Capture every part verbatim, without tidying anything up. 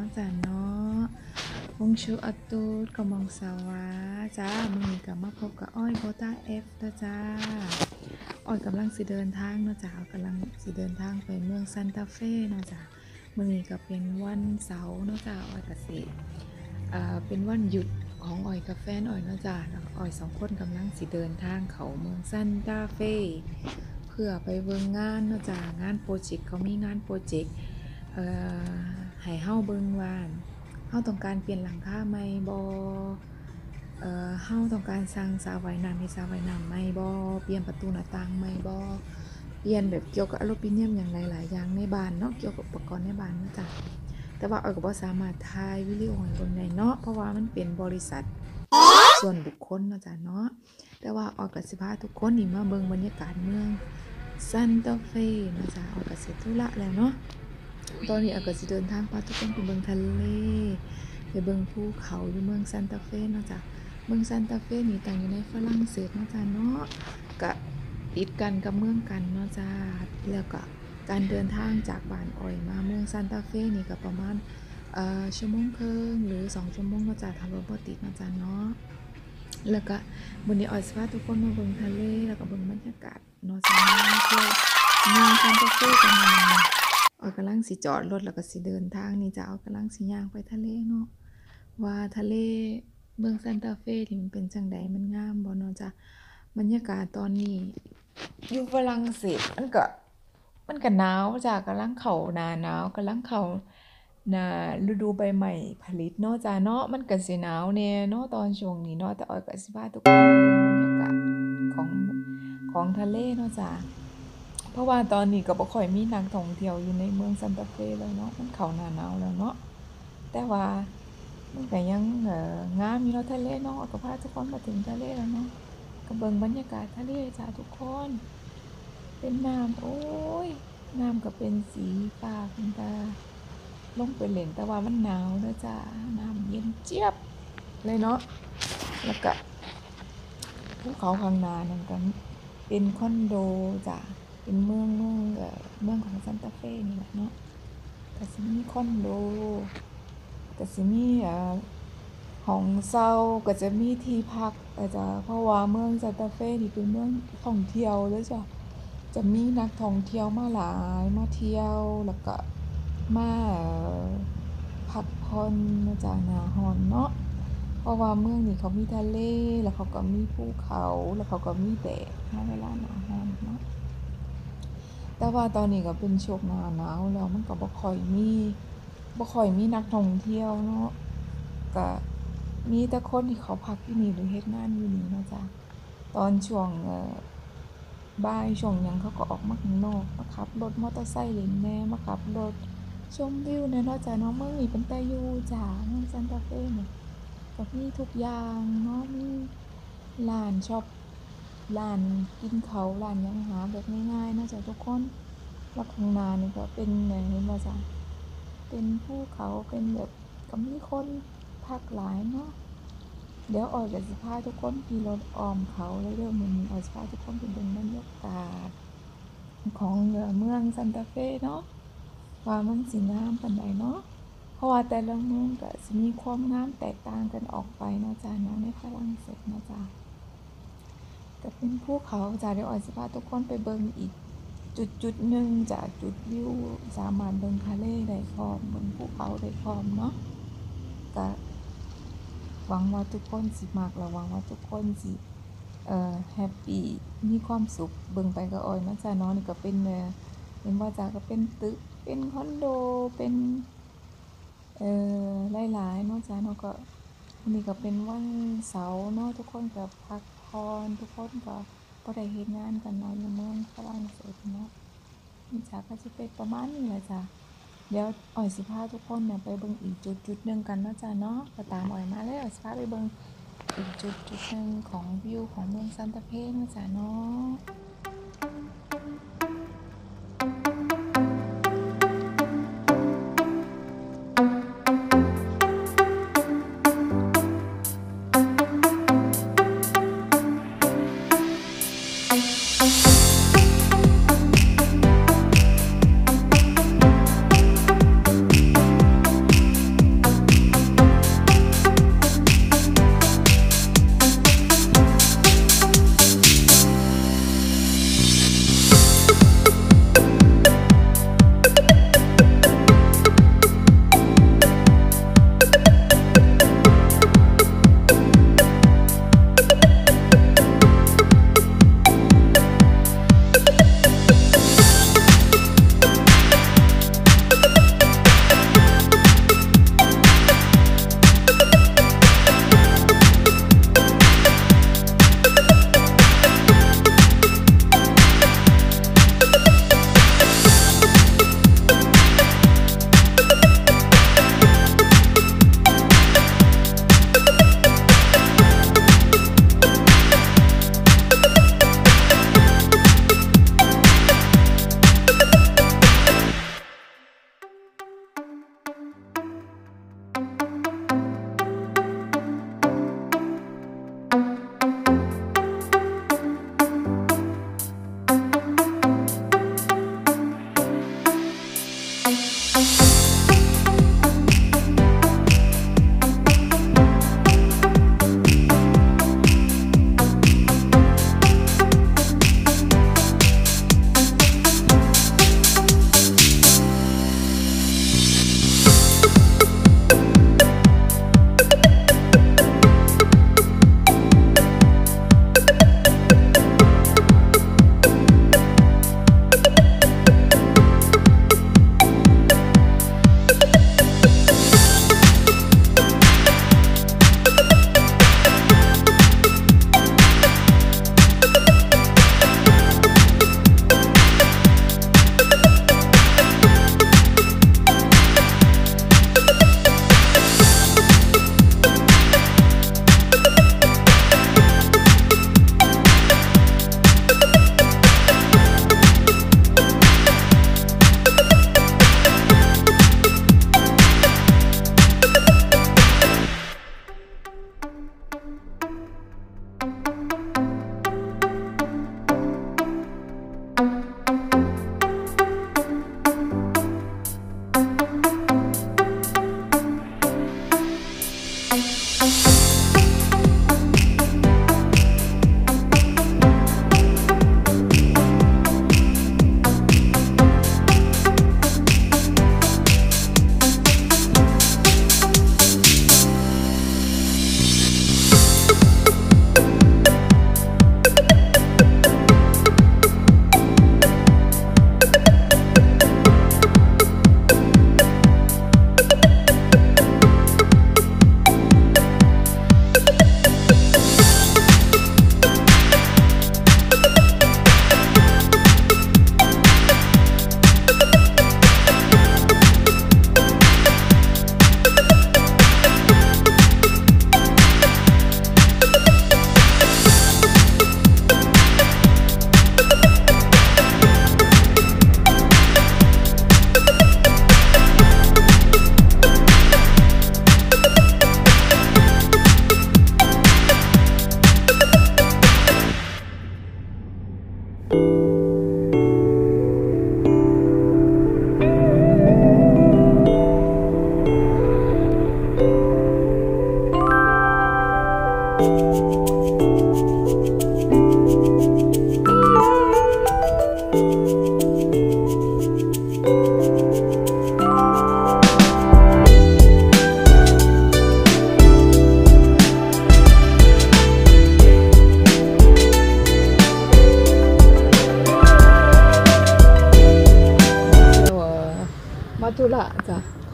ะจ๊ะเนาะวงชูอัตูดกำมองสาวาจ้ามึงมีกับมาพบกับอ้อยโบต้าเอฟนะจ้าอ้อยกำลังสิเดินทางเนาะจ้ากำลังสิเดินทางไปเมืองซันตาเฟ่เนาะจ้ามึงมีก็เป็นวันเสาร์เนาะจ้าอ้อยกับสิอ่าเป็นวันหยุดของอ้อยกับแฟนอ้อยเนาะจ้าแล้วอ้อยสองคนกำลังสิเดินทางเขาเมืองซันตาเฟ่เพื่อไปเบิ่งงานเนาะจ้างานโปรเจกต์เขามีงานโปรเจกต์เอ่อให้เฮาเบิ่งว่าเฮาต้องการเปลี่ยนหลังคาใหม่บ่เอ่อเฮาต้องการสร้างสระว่ายน้ำให้สระว่ายน้ำใหม่บ่เปลี่ยนประตูหน้าต่างใหม่บ่เปลี่ยนแบบเกี่ยวกับอลูมิเนียมอย่างหลายๆอย่างในบ้านเนาะเกี่ยวกับอุปกรณ์ในบ้านเนาะจ้ะแต่ว่าอ้อยก็บ่สามารถถ่ายวิดีโอให้เบิ่งได้เนาะเพราะว่ามันเป็นบริษัทส่วนบุคคลเนาะจ้ะเนาะแต่ว่าอ้อยก็สิพาทุกคนนี่มาเบิ่งบรรยากาศเมืองซันตาเฟ่เนาะจ้ะอ้อยก็เสร็จธุระแล้วเนาะตอนนี้อ้อยก็สิเดินทางพาทุกคนไปเบิ่งทะเลไปเบิ่งภูเขาอยู่เมืองซันตาเฟ่เนาะจ้ะเมืองซันตาเฟ่นี่ตั้งอยู่ในฝรั่งเศสเนาะจ้ะเนาะก็ติดกันกับเมืองกันเนาะจ้ะแล้วก็การเดินทางจากบ้านอ้อยมาเมืองซันตาเฟ่นี่ก็ประมาณเอ่อชั่วโมงครึ่งหรือสองชั่วโมงเนาะจ้ะถ้ารถบ่ติดเนาะจ้ะเนาะแล้วก็มื้อนี้อ้อยสิพาทุกคนมาเบิ่งทะเลแล้วก็เบิ่งบรรยากาศเนาะจ้ะเที่ยวเมืองซันตาเฟ่กันมาอ้อยกำลังสิจอดรถแล้วก็สิเดินทางนี่จ้ะอ้อยกำลังสิย่างไปทะเลเนาะว่าทะเลเมืองซันตาเฟ่นี่มันเป็นจังใดมันงามบ่เนาะจ้ะบรรยากาศตอนนี้อยู่ฝรั่งเศสมันก็มันก็หนาวจ้ะกำลังเข้าหน้าหนาวกำลังเข้าหน้าฤดูใบไม้ผลิเนาะจ้ะเนาะมันก็สิหนาวแน่เนาะตอนช่วงนี้เนาะแต่อ้อยก็สิพาทุกคนมาเบิ่งบรรยากาศของของทะเลเนาะจ้ะเพราะว่าตอนนี้ก็บ่ค่อยมีนักท่องเที่ยวอยู่ในเมืองซันตาเฟ่แล้วเนาะมันเข้าหน้าหนาวแล้วเนาะแต่ว่ามันก็ยังเอ่องามอยู่เนาะทะเลเนาะก็พาทุกคนมาถึงทะเลแล้วเนาะก็เบิ่งบรรยากาศทะเลจ้ะทุกคนเป็นน้ำโอ้ยน้ำก็เป็นสีฟ้าขึ้นตาลงไปเล่นแต่ว่ามันหนาวเด้อจ้ะน้ำเย็นเจี๊ยบเลยเนาะแล้วก็ภูเขาข้างหน้านั่นก็เป็นคอนโดจ้ะเป็นเมืองเมืองเอ่อเมืองของซันตาเฟ่นี่แหละเนาะก็สิมีคอนโดก็สิมีเอ่อห้องเช่าก็จะมีที่พักอาจจะเพราะว่าเมืองซันตาเฟ่นี่เป็นเมืองท่องเที่ยวเลยจ้ะจะมีนักท่องเที่ยวมาหลายมาเที่ยวแล้วก็มาพักผ่อนนะจ๊ะหน้าร้อนเนาะเพราะว่าเมืองนี้เขามีทะเลแล้วเขาก็มีภูเขาแล้วเขาก็มีแดดในเวลาหน้าร้อนเนาะแต่ว่าตอนนี้ก็เป็นช่วงหน้าหนาวแล้วมันก็บ่ค่อยมีบ่ค่อยมีนักท่องเที่ยวเนาะก็มีแต่คนที่เขาพักอยู่นี่หรือเฮ็ดงานอยู่นี่เนาะจ้ะตอนช่วงเอ่อบ่ายช่วงหยังเขาก็ออกมาข้างนอกมาขับรถมอเตอร์ไซค์เล่นแหน่มาขับรถชมวิวแหน่เนาะจ้ะเนาะเมืองนี้เป็นตาอยู่จ้ะเมืองซันตาเฟ่นี่ก็มีทุกอย่างเนาะมีร้านช็อปร้านกินข้าวร้านหยังหาแบบง่ายๆเนาะจ้ะทุกคนแล้วข้างหน้านี่ก็เป็นเห็นบ่จ้ะเป็นภูเขาเป็นแบบก็มีคนพักหลายเนาะเดี๋ยวอ้อยก็สิพาทุกคนขี่รถอ้อมเขาเลยเด้อมื้อนี้อ้อยสิพาทุกคนไปเบิ่งบรรยากาศของเอ่อเมืองซันตาเฟ่เนาะว่ามันสิงามปานใดเนาะเพราะว่าแต่ละเมืองก็สิมีความงามแตกต่างกันออกไปเนาะจ้ะเนาะในฝรั่งเศสเนาะจ้ะก็เป็นภูเขาจ้ะเดี๋ยวอ้อยสิพาทุกคนไปเบิ่งอีกจุดๆหนึ่งจ้ะจุดวิวสามารถเบิ่งทะเลได้พร้อมเบิ่งภูเขาได้พร้อมเนาะก็หวังว่าทุกคนสิมักและหวังว่าทุกคนสิเอ่อแฮปปี้มีความสุขเบิ่งไปกับอ้อยเนาะจ้ะเนาะนี่ก็เป็นเอ่อเห็นบ่จ้ะก็เป็นตึกเป็นคอนโดเป็นเอ่อหลายๆเนาะจ้ะเนาะก็วันนี้ก็เป็นวันเสาร์เนาะทุกคนก็พักผ่อนทุกคนก็บ่ได้เฮ็ดงานกันเนาะอยู่เมืองฝรั่งเศสเนาะนี่จ้ะก็สิเป็นประมาณนี้แหละจ้ะเดี๋ยวอ้อยสิพาทุกคนเนี่ยไปเบิ่งอีกจุดๆหนึ่งกันเนาะจ้ะเนาะก็ตามอ้อยมาเลยอ้อยสิพาไปเบิ่งอีกจุดจุดหนึ่งของวิวของเมืองซันตาเฟ่เนาะจ้ะเนาะ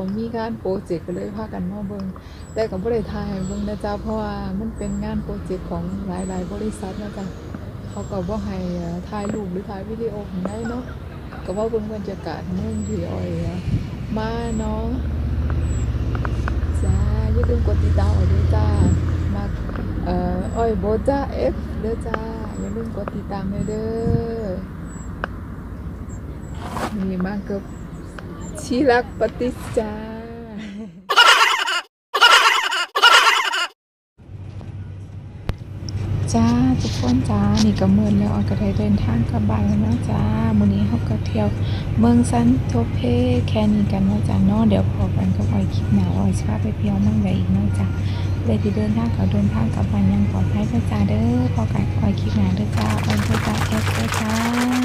เขามีงานโปรเจกต์ก็เลยพากันมาเบิ่งแต่ก็บ่ได้ถ่ายให้เบิ่งนะจ๊ะเพราะว่ามันเป็นงานโปรเจกต์ของหลายๆบริษัทนะจ๊ะเขาก็บ่ให้ถ่ายรูปหรือถ่ายวิดีโอข้างในเนาะก็ว่าเบิ่งบรรยากาศเมืองที่อ้อยมาเนาะจ้าอย่าลืมกดติดตามเอาด้วยจ้ามาเอ่ออ้อยโบจ้า F เด้อจ้าอย่าลืมกดติดตามให้เด้อนี่มากับชีรักปฏิจาจ้าทุกคนจ้านี่ก็มืดแล้วออยก็ได้เดินทางกลับบ้านแล้วนะจ้ามื้อนี้เฮาก็เที่ยวเมืองซันโตเปแค่นี้กันเนาะจ้าเนาะเดี๋ยวพอกันกับออยคลิปหน้าออยสิพาไปเที่ยวเมืองใดอีกเนาะจ้าเลยที่เดินทางก็เดินทางกลับบ้านอยังปลอดภัยเด้อจ้าเด้อพอกันกับออยคลิปหน้าเด้อจ้าออยเด้อจ้าแอปเด้อจ้า